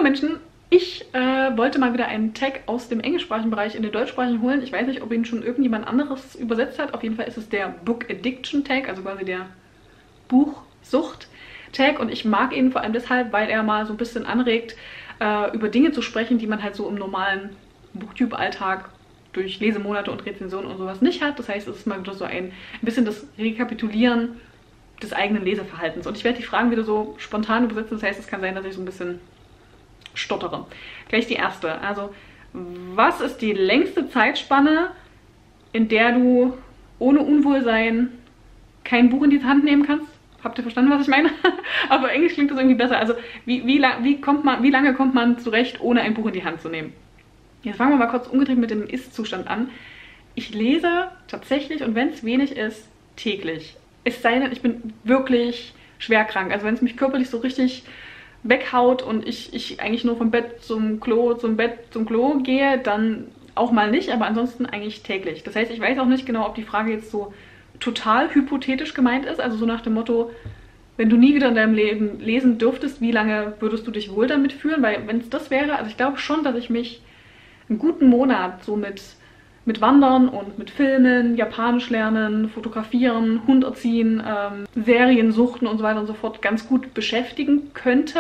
Menschen, ich wollte mal wieder einen Tag aus dem englischsprachigen Bereich in den deutschsprachigen holen. Ich weiß nicht, ob ihn schon irgendjemand anderes übersetzt hat. Auf jeden Fall ist es der Book Addiction Tag, also quasi der Buchsucht-Tag. Und ich mag ihn vor allem deshalb, weil er mal so ein bisschen anregt, über Dinge zu sprechen, die man halt so im normalen Booktube-Alltag durch Lesemonate und Rezensionen und sowas nicht hat. Das heißt, es ist mal wieder so ein bisschen das Rekapitulieren des eigenen Leseverhaltens. Und ich werde die Fragen wieder so spontan übersetzen. Das heißt, es kann sein, dass ich so ein bisschen stottere. Gleich die erste. Also, was ist die längste Zeitspanne, in der du ohne Unwohlsein kein Buch in die Hand nehmen kannst? Habt ihr verstanden, was ich meine? Aber Englisch klingt das irgendwie besser. Also, wie lange kommt man zurecht, ohne ein Buch in die Hand zu nehmen? Jetzt fangen wir mal kurz umgedreht mit dem Ist-Zustand an. Ich lese tatsächlich, und wenn es wenig ist, täglich. Es sei denn, ich bin wirklich schwer krank. Also wenn es mich körperlich so richtig weghaut und ich eigentlich nur vom Bett zum Klo, zum Bett zum Klo gehe, dann auch mal nicht, aber ansonsten eigentlich täglich. Das heißt, ich weiß auch nicht genau, ob die Frage jetzt so total hypothetisch gemeint ist, also so nach dem Motto, wenn du nie wieder in deinem Leben lesen dürftest, wie lange würdest du dich wohl damit fühlen? Weil wenn es das wäre, also ich glaube schon, dass ich mich einen guten Monat so mit Wandern und mit Filmen, Japanisch lernen, Fotografieren, Hund erziehen, Serien suchten und so weiter und so fort ganz gut beschäftigen könnte.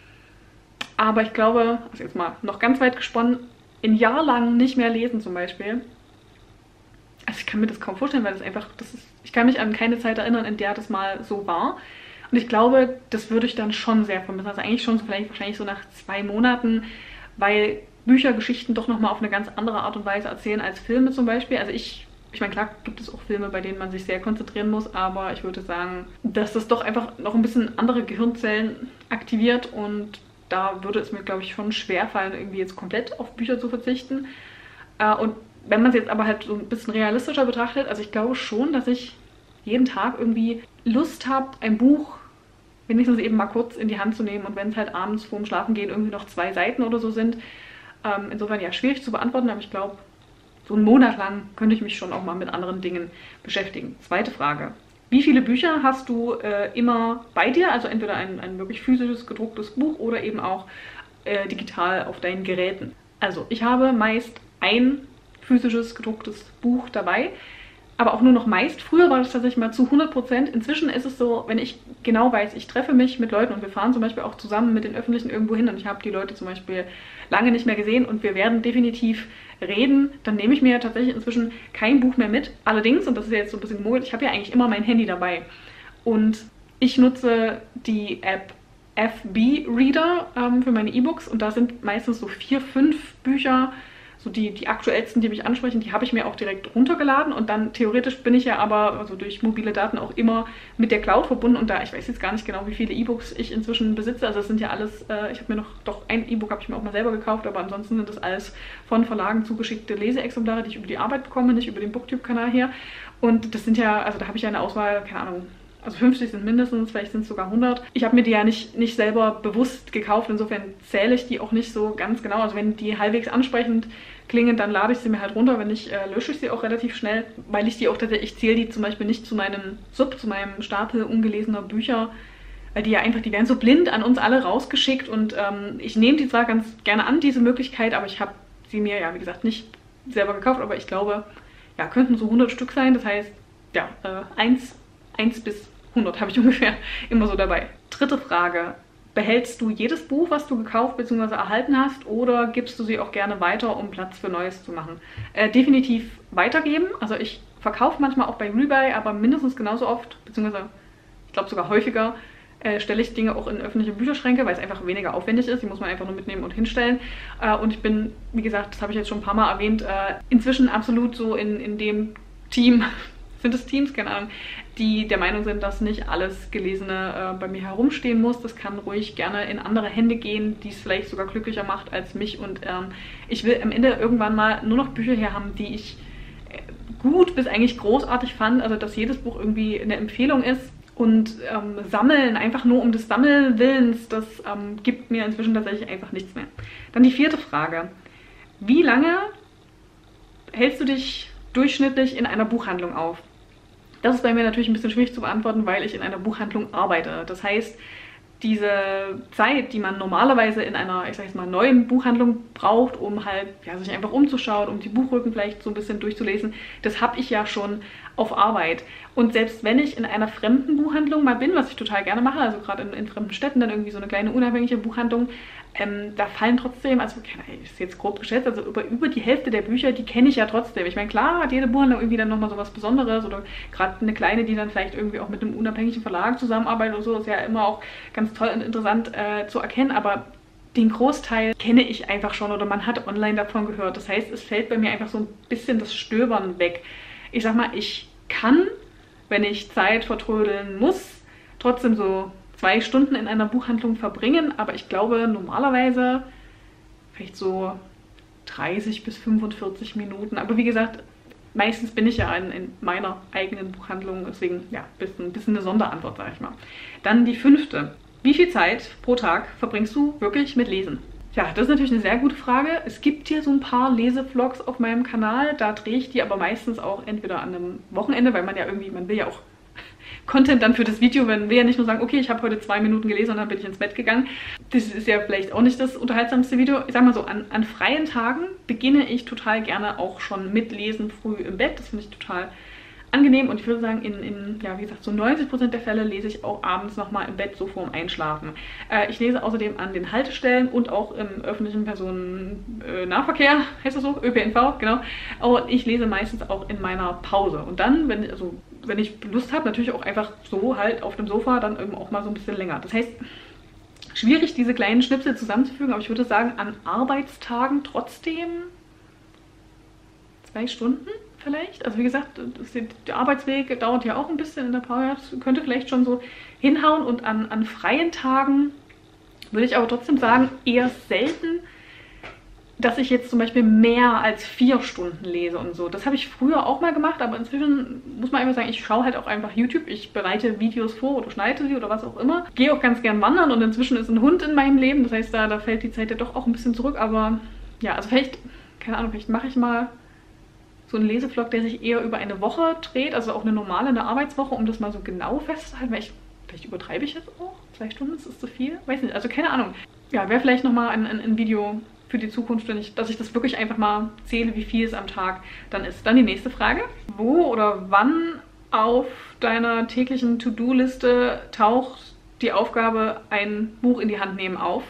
Aber ich glaube, also jetzt mal noch ganz weit gesponnen, ein Jahr lang nicht mehr lesen zum Beispiel. Also ich kann mir das kaum vorstellen, weil ich kann mich an keine Zeit erinnern, in der das mal so war. Und ich glaube, das würde ich dann schon sehr vermissen. Also eigentlich schon wahrscheinlich so nach 2 Monaten, weil Bücher, Geschichten doch nochmal auf eine ganz andere Art und Weise erzählen als Filme zum Beispiel. Also ich meine, klar gibt es auch Filme, bei denen man sich sehr konzentrieren muss, aber ich würde sagen, dass das doch einfach noch ein bisschen andere Gehirnzellen aktiviert und da würde es mir, glaube ich, schon schwerfallen, irgendwie jetzt komplett auf Bücher zu verzichten. Und wenn man es jetzt aber halt so ein bisschen realistischer betrachtet, also ich glaube schon, dass ich jeden Tag irgendwie Lust habe, ein Buch wenigstens eben mal kurz in die Hand zu nehmen und wenn es halt abends vorm Schlafengehen irgendwie noch 2 Seiten oder so sind. Insofern ja, schwierig zu beantworten, aber ich glaube, so einen Monat lang könnte ich mich schon auch mal mit anderen Dingen beschäftigen. Zweite Frage. Wie viele Bücher hast du immer bei dir? Also entweder ein wirklich physisches, gedrucktes Buch oder eben auch digital auf deinen Geräten. Also ich habe meist ein physisches, gedrucktes Buch dabei, aber auch nur noch meist. Früher war das tatsächlich mal zu 100%. Inzwischen ist es so, wenn ich genau weiß, ich treffe mich mit Leuten und wir fahren zum Beispiel auch zusammen mit den Öffentlichen irgendwo hin und ich habe die Leute zum Beispiel lange nicht mehr gesehen und wir werden definitiv reden, dann nehme ich mir tatsächlich inzwischen kein Buch mehr mit. Allerdings, und das ist ja jetzt so ein bisschen gemogelt, ich habe ja eigentlich immer mein Handy dabei und ich nutze die App FB Reader für meine E-Books und da sind meistens so 4, 5 Bücher, so die aktuellsten, die mich ansprechen, die habe ich mir auch direkt runtergeladen und dann theoretisch bin ich ja aber also durch mobile Daten auch immer mit der Cloud verbunden und da, ich weiß jetzt gar nicht genau, wie viele E-Books ich inzwischen besitze, also es sind ja alles, ich habe mir doch ein E-Book habe ich mir auch mal selber gekauft, aber ansonsten sind das alles von Verlagen zugeschickte Leseexemplare, die ich über die Arbeit bekomme, nicht über den Booktube-Kanal her und das sind ja, also da habe ich ja eine Auswahl, keine Ahnung, also 50 sind mindestens, vielleicht sind es sogar 100. Ich habe mir die ja nicht selber bewusst gekauft, insofern zähle ich die auch nicht so ganz genau. Also wenn die halbwegs ansprechend klingen, dann lade ich sie mir halt runter. Wenn nicht, lösche ich sie auch relativ schnell, weil ich die auch tatsächlich, ich zähle die zum Beispiel nicht zu meinem zu meinem Stapel ungelesener Bücher, weil die ja einfach, die werden so blind an uns alle rausgeschickt und ich nehme die zwar ganz gerne an, diese Möglichkeit, aber ich habe sie mir ja, wie gesagt, nicht selber gekauft, aber ich glaube, ja, könnten so 100 Stück sein. Das heißt, ja, 1 bis 100 habe ich ungefähr immer so dabei. Dritte Frage. Behältst du jedes Buch, was du gekauft bzw. erhalten hast oder gibst du sie auch gerne weiter, um Platz für Neues zu machen? Definitiv weitergeben. Also ich verkaufe manchmal auch bei Rebuy, aber mindestens genauso oft, beziehungsweise ich glaube sogar häufiger, stelle ich Dinge auch in öffentliche Bücherschränke, weil es einfach weniger aufwendig ist. Die muss man einfach nur mitnehmen und hinstellen. Und ich bin, wie gesagt, das habe ich jetzt schon ein paar Mal erwähnt, inzwischen absolut so in dem Team, sind es Teams, keine Ahnung, die der Meinung sind, dass nicht alles Gelesene bei mir herumstehen muss. Das kann ruhig gerne in andere Hände gehen, die es vielleicht sogar glücklicher macht als mich. Und ich will am Ende irgendwann mal nur noch Bücher hier haben, die ich gut bis eigentlich großartig fand. Also dass jedes Buch irgendwie eine Empfehlung ist. Und Sammeln, einfach nur um des Sammelwillens, das gibt mir inzwischen tatsächlich einfach nichts mehr. Dann die 4. Frage. Wie lange hältst du dich durchschnittlich in einer Buchhandlung auf? Das ist bei mir natürlich ein bisschen schwierig zu beantworten, weil ich in einer Buchhandlung arbeite. Das heißt, diese Zeit, die man normalerweise in einer, ich sag jetzt mal, neuen Buchhandlung braucht, um halt ja, sich einfach umzuschauen, um die Buchrücken vielleicht so ein bisschen durchzulesen, das habe ich ja schon auf Arbeit. Und selbst wenn ich in einer fremden Buchhandlung mal bin, was ich total gerne mache, also gerade in fremden Städten dann irgendwie so eine kleine unabhängige Buchhandlung, da fallen trotzdem, also ist jetzt grob geschätzt, also über die Hälfte der Bücher, die kenne ich ja trotzdem. Ich meine, klar hat jede Buchhandlung irgendwie dann nochmal so was Besonderes oder gerade eine kleine, die dann vielleicht irgendwie auch mit einem unabhängigen Verlag zusammenarbeitet oder so, ist ja immer auch ganz toll und interessant zu erkennen, aber den Großteil kenne ich einfach schon oder man hat online davon gehört. Das heißt, es fällt bei mir einfach so ein bisschen das Stöbern weg. Ich sag mal, ich kann, wenn ich Zeit vertrödeln muss, trotzdem so 2 Stunden in einer Buchhandlung verbringen, aber ich glaube normalerweise vielleicht so 30 bis 45 Minuten. Aber wie gesagt, meistens bin ich ja in meiner eigenen Buchhandlung, deswegen ja, ein bisschen eine Sonderantwort, sage ich mal. Dann die 5. Wie viel Zeit pro Tag verbringst du wirklich mit Lesen? Ja, das ist natürlich eine sehr gute Frage. Es gibt hier so ein paar Lesevlogs auf meinem Kanal, da drehe ich die aber meistens auch entweder an einem Wochenende, weil man will ja auch Content dann für das Video, wenn wir ja nicht nur sagen, okay, ich habe heute 2 Minuten gelesen und dann bin ich ins Bett gegangen. Das ist ja vielleicht auch nicht das unterhaltsamste Video. Ich sag mal so, an freien Tagen beginne ich total gerne auch schon mit Lesen früh im Bett. Das finde ich total angenehm und ich würde sagen, ja, wie gesagt, so 90% der Fälle lese ich auch abends nochmal im Bett, so vorm Einschlafen. Ich lese außerdem an den Haltestellen und auch im öffentlichen Personennahverkehr, heißt das so? ÖPNV, genau. Und ich lese meistens auch in meiner Pause. Und dann, wenn ich Lust habe, natürlich auch einfach so halt auf dem Sofa, dann eben auch mal so ein bisschen länger. Das heißt, schwierig, diese kleinen Schnipsel zusammenzufügen, aber ich würde sagen, an Arbeitstagen trotzdem 2 Stunden vielleicht. Also wie gesagt, der Arbeitsweg dauert ja auch ein bisschen in der Pause. Das könnte vielleicht schon so hinhauen. Und an freien Tagen würde ich aber trotzdem sagen, eher selten, dass ich jetzt zum Beispiel mehr als 4 Stunden lese und so. Das habe ich früher auch mal gemacht, aber inzwischen muss man einfach sagen, ich schaue halt auch einfach YouTube. Ich bereite Videos vor oder schneide sie oder was auch immer. Gehe auch ganz gern wandern und inzwischen ist ein Hund in meinem Leben. Das heißt, da fällt die Zeit ja doch auch ein bisschen zurück. Aber ja, also vielleicht, keine Ahnung, vielleicht mache ich mal so einen Lesevlog, der sich eher über eine Woche dreht, also auch eine Arbeitswoche, um das mal so genau festzuhalten, weil vielleicht übertreibe ich jetzt auch. 2 Stunden, ist das zu viel? Weiß nicht, also keine Ahnung. Ja, wäre vielleicht nochmal ein Video für die Zukunft, dass ich das wirklich einfach mal zähle, wie viel es am Tag dann ist. Dann die nächste Frage. Wo oder wann auf deiner täglichen To-Do-Liste taucht die Aufgabe, ein Buch in die Hand nehmen auf?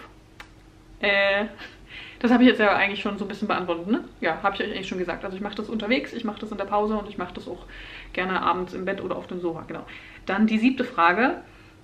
Das habe ich jetzt ja eigentlich schon so ein bisschen beantwortet, ne? Ja, habe ich euch eigentlich schon gesagt. Also ich mache das unterwegs, ich mache das in der Pause und ich mache das auch gerne abends im Bett oder auf dem Sofa, genau. Dann die 7. Frage.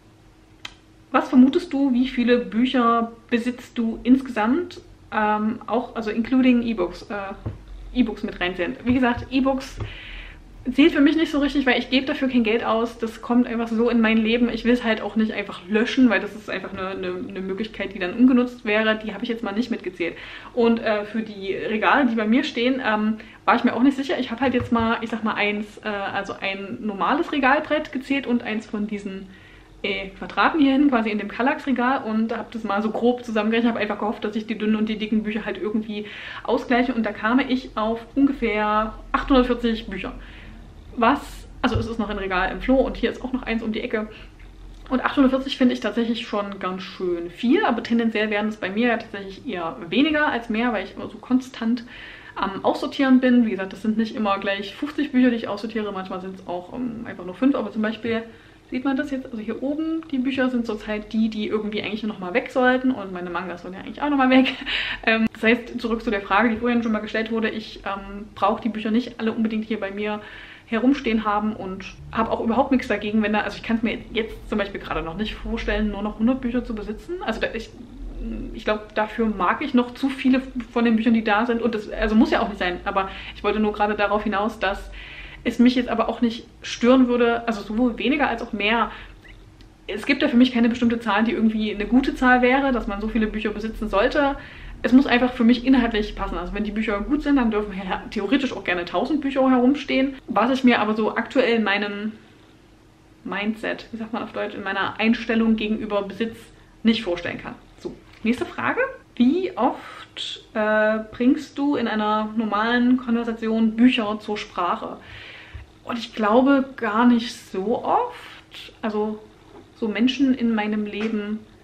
Was vermutest du, wie viele Bücher besitzt du insgesamt? Auch, also including E-Books, E-Books mit reinzählen. Wie gesagt, E-Books zählt für mich nicht so richtig, weil ich gebe dafür kein Geld aus. Das kommt einfach so in mein Leben. Ich will es halt auch nicht einfach löschen, weil das ist einfach eine Möglichkeit, die dann ungenutzt wäre. Die habe ich jetzt mal nicht mitgezählt. Und für die Regale, die bei mir stehen, war ich mir auch nicht sicher. Ich habe halt jetzt mal, ich sag mal also ein normales Regalbrett gezählt und eins von diesen Quadraten hier hinten, quasi in dem Kallax-Regal, und habe das mal so grob zusammengerechnet. Habe einfach gehofft, dass ich die dünnen und die dicken Bücher halt irgendwie ausgleiche, und da kam ich auf ungefähr 840 Bücher. Also es ist noch ein Regal im Flur und hier ist auch noch eins um die Ecke. Und 840 finde ich tatsächlich schon ganz schön viel, aber tendenziell wären es bei mir ja tatsächlich eher weniger als mehr, weil ich immer so konstant am Aussortieren bin. Wie gesagt, das sind nicht immer gleich 50 Bücher, die ich aussortiere, manchmal sind es auch einfach nur 5, aber zum Beispiel sieht man das jetzt, also hier oben, die Bücher sind zurzeit die irgendwie eigentlich noch mal weg sollten, und meine Mangas sollen ja eigentlich auch noch mal weg. Das heißt, zurück zu der Frage, die vorhin schon mal gestellt wurde, ich brauche die Bücher nicht alle unbedingt hier bei mir herumstehen haben und habe auch überhaupt nichts dagegen, wenn also ich kann es mir jetzt zum Beispiel gerade noch nicht vorstellen, nur noch 100 Bücher zu besitzen. Also ich glaube, dafür mag ich noch zu viele von den Büchern, die da sind, und das also muss ja auch nicht sein, aber ich wollte nur gerade darauf hinaus, dass es mich jetzt aber auch nicht stören würde, also sowohl weniger als auch mehr. Es gibt ja für mich keine bestimmte Zahl, die irgendwie eine gute Zahl wäre, dass man so viele Bücher besitzen sollte. Es muss einfach für mich inhaltlich passen. Also wenn die Bücher gut sind, dann dürfen theoretisch auch gerne 1000 Bücher herumstehen. Was ich mir aber so aktuell in meinem Mindset, wie sagt man auf Deutsch, in meiner Einstellung gegenüber Besitz nicht vorstellen kann. So, nächste Frage. Wie oft bringst du in einer normalen Konversation Bücher zur Sprache? Und ich glaube gar nicht so oft. Also so Menschen in meinem Leben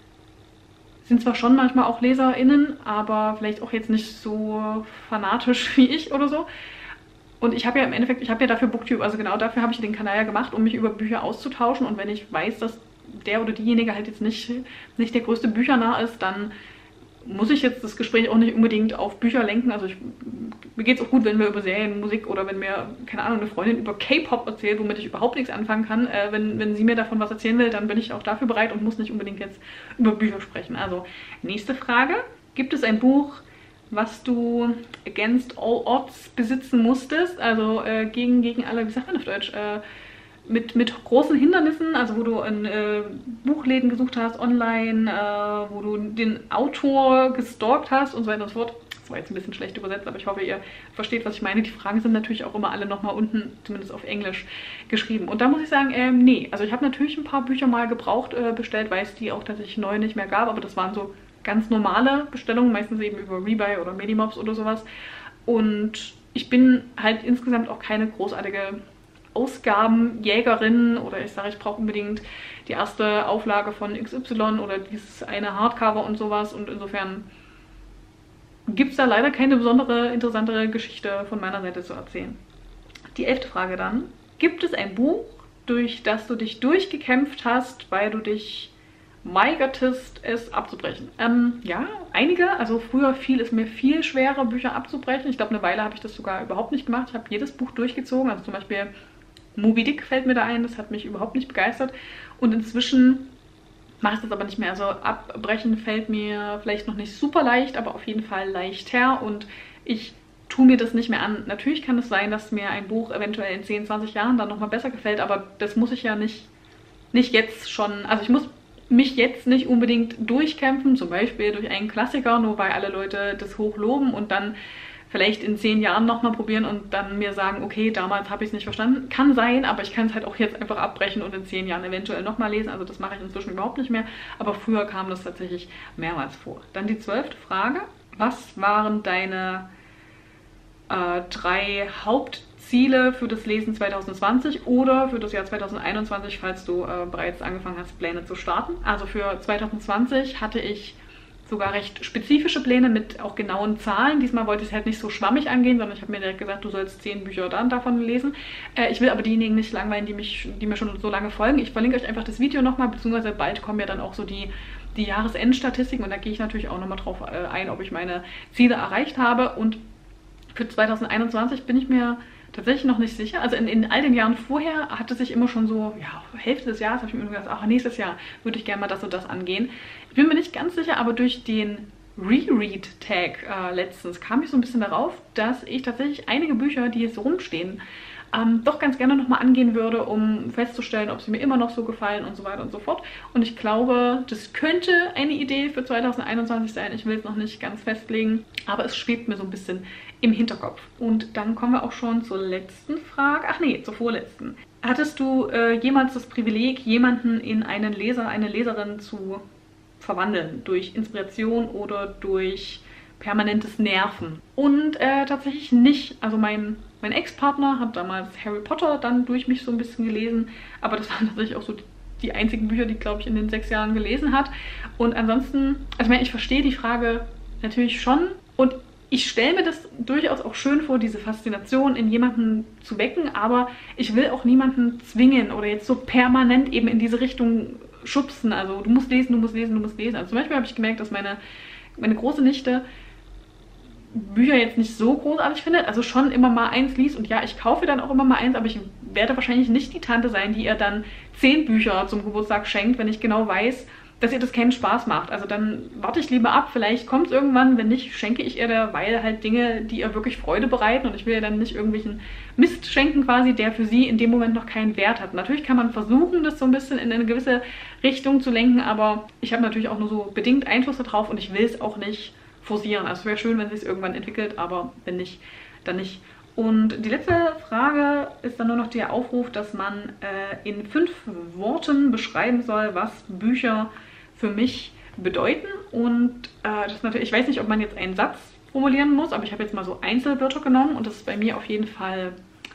sind zwar schon manchmal auch LeserInnen, aber vielleicht auch jetzt nicht so fanatisch wie ich oder so. Und ich habe ja im Endeffekt, ich habe ja dafür Booktube, also genau dafür habe ich den Kanal ja gemacht, um mich über Bücher auszutauschen. Und wenn ich weiß, dass der oder diejenige halt jetzt nicht der größte Büchernah ist, dann muss ich jetzt das Gespräch auch nicht unbedingt auf Bücher lenken. Also mir geht es auch gut, wenn wir über Serien, Musik oder wenn mir, keine Ahnung, eine Freundin über K-Pop erzählt, womit ich überhaupt nichts anfangen kann. Wenn sie mir davon was erzählen will, dann bin ich auch dafür bereit und muss nicht unbedingt jetzt über Bücher sprechen. Also nächste Frage. Gibt es ein Buch, was du against all odds besitzen musstest? Also gegen alle, wie sagt man auf Deutsch, mit großen Hindernissen, also wo du in Buchläden gesucht hast, online, wo du den Autor gestalkt hast und so weiter und so fort. Das war jetzt ein bisschen schlecht übersetzt, aber ich hoffe, ihr versteht, was ich meine. Die Fragen sind natürlich auch immer alle nochmal unten, zumindest auf Englisch, geschrieben. Und da muss ich sagen, nee. Also ich habe natürlich ein paar Bücher mal gebraucht bestellt, weil es die auch tatsächlich neu nicht mehr gab, aber das waren so ganz normale Bestellungen, meistens eben über Rebuy oder Medimobs oder sowas. Und ich bin halt insgesamt auch keine großartige Ausgabenjägerin oder ich sage, ich brauche unbedingt die erste Auflage von XY oder dieses eine Hardcover und sowas. Und insofern gibt es da leider keine besondere interessantere Geschichte von meiner Seite zu erzählen. Die 11. Frage dann. Gibt es ein Buch, durch das du dich durchgekämpft hast, weil du dich weigertest, es abzubrechen? Ja, einige. Also früher fiel es mir viel schwerer, Bücher abzubrechen. Ich glaube, eine Weile habe ich das sogar überhaupt nicht gemacht. Ich habe jedes Buch durchgezogen. Also zum Beispiel Moby Dick fällt mir da ein. Das hat mich überhaupt nicht begeistert. Und inzwischen mache ich das aber nicht mehr. Also abbrechen fällt mir vielleicht noch nicht super leicht, aber auf jeden Fall leichter. Und ich tue mir das nicht mehr an. Natürlich kann es sein, dass mir ein Buch eventuell in 10, 20 Jahren dann nochmal besser gefällt, aber das muss ich ja nicht jetzt schon. Also ich muss mich jetzt nicht unbedingt durchkämpfen, zum Beispiel durch einen Klassiker, nur weil alle Leute das hoch loben und dann vielleicht in 10 Jahren nochmal probieren und dann mir sagen, okay, damals habe ich es nicht verstanden. Kann sein, aber ich kann es halt auch jetzt einfach abbrechen und in 10 Jahren eventuell nochmal lesen. Also das mache ich inzwischen überhaupt nicht mehr, aber früher kam das tatsächlich mehrmals vor. Dann die 12. Frage. Was waren deine 3 Hauptziele für das Lesen 2020 oder für das Jahr 2021, falls du bereits angefangen hast, Pläne zu starten? Also für 2020 hatte ich sogar recht spezifische Pläne mit auch genauen Zahlen. Diesmal wollte ich es halt nicht so schwammig angehen, sondern ich habe mir direkt gesagt, du sollst 10 Bücher dann davon lesen. Ich will aber diejenigen nicht langweilen, die mir schon so lange folgen. Ich verlinke euch einfach das Video nochmal, beziehungsweise bald kommen ja dann auch so die Jahresendstatistiken und da gehe ich natürlich auch nochmal drauf ein, ob ich meine Ziele erreicht habe. Und für 2021 bin ich mir tatsächlich noch nicht sicher. Also in all den Jahren vorher hatte sich immer schon so, ja, Hälfte des Jahres habe ich mir immer gedacht, ach, nächstes Jahr würde ich gerne mal das und das angehen. Ich bin mir nicht ganz sicher, aber durch den Reread-Tag letztens kam ich so ein bisschen darauf, dass ich tatsächlich einige Bücher, die jetzt so rumstehen, doch ganz gerne nochmal angehen würde, um festzustellen, ob sie mir immer noch so gefallen und so weiter und so fort. Und ich glaube, das könnte eine Idee für 2021 sein. Ich will es noch nicht ganz festlegen, aber es schwebt mir so ein bisschen im Hinterkopf. Und dann kommen wir auch schon zur letzten Frage. Ach nee, zur vorletzten. Hattest du jemals das Privileg, jemanden in einen Leser, eine Leserin zu verwandeln? Durch Inspiration oder durch permanentes Nerven? Und tatsächlich nicht. Also mein Ex-Partner hat damals Harry Potter dann durch mich so ein bisschen gelesen, aber das waren tatsächlich auch so die einzigen Bücher, die, glaube ich, in den 6 Jahren gelesen hat. Und ansonsten, also ich meine, ich verstehe die Frage natürlich schon und ich stelle mir das durchaus auch schön vor, diese Faszination in jemanden zu wecken, aber ich will auch niemanden zwingen oder jetzt so permanent eben in diese Richtung schubsen. Also du musst lesen, du musst lesen, du musst lesen. Also zum Beispiel habe ich gemerkt, dass meine große Nichte Bücher jetzt nicht so großartig findet, also schon immer mal eins liest und ja, ich kaufe dann auch immer mal eins, aber ich werde wahrscheinlich nicht die Tante sein, die ihr dann 10 Bücher zum Geburtstag schenkt, wenn ich genau weiß, dass ihr das keinen Spaß macht. Also dann warte ich lieber ab, vielleicht kommt es irgendwann, wenn nicht, schenke ich ihr derweil halt Dinge, die ihr wirklich Freude bereiten und ich will ihr dann nicht irgendwelchen Mist schenken quasi, der für sie in dem Moment noch keinen Wert hat. Natürlich kann man versuchen, das so ein bisschen in eine gewisse Richtung zu lenken, aber ich habe natürlich auch nur so bedingt Einfluss darauf und ich will es auch nicht forcieren. Also es wäre schön, wenn es sich irgendwann entwickelt, aber wenn nicht, dann nicht. Und die letzte Frage ist dann nur noch der Aufruf, dass man in 5 Worten beschreiben soll, was Bücher für mich bedeuten. Und das natürlich, ich weiß nicht, ob man jetzt einen Satz formulieren muss, aber ich habe jetzt mal so Einzelwörter genommen und das ist bei mir auf jeden Fall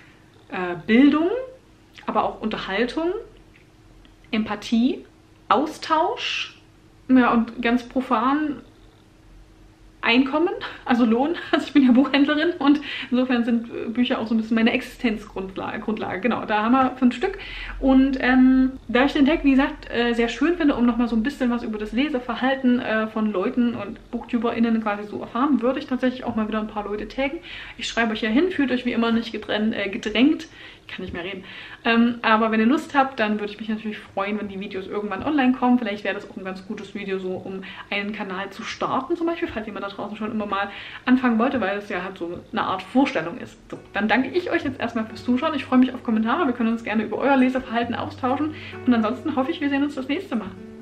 Bildung, aber auch Unterhaltung, Empathie, Austausch, Ja, und ganz profan Einkommen, also Lohn. Also ich bin ja Buchhändlerin und insofern sind Bücher auch so ein bisschen meine Existenzgrundlage. Genau, da haben wir 5 Stück. Und da ich den Tag, wie gesagt, sehr schön finde, um nochmal so ein bisschen was über das Leseverhalten von Leuten und BooktuberInnen quasi so erfahren, würde ich tatsächlich auch mal wieder ein paar Leute taggen. Ich schreibe euch ja hin, fühlt euch wie immer nicht gedrängt. Ich kann nicht mehr reden. Aber wenn ihr Lust habt, dann würde ich mich natürlich freuen, wenn die Videos irgendwann online kommen. Vielleicht wäre das auch ein ganz gutes Video, so um einen Kanal zu starten zum Beispiel, falls jemand da draußen schon immer mal anfangen wollte, weil es ja halt so eine Art Vorstellung ist. So, dann danke ich euch jetzt erstmal fürs Zuschauen. Ich freue mich auf Kommentare. Wir können uns gerne über euer Leseverhalten austauschen. Und ansonsten hoffe ich, wir sehen uns das nächste Mal.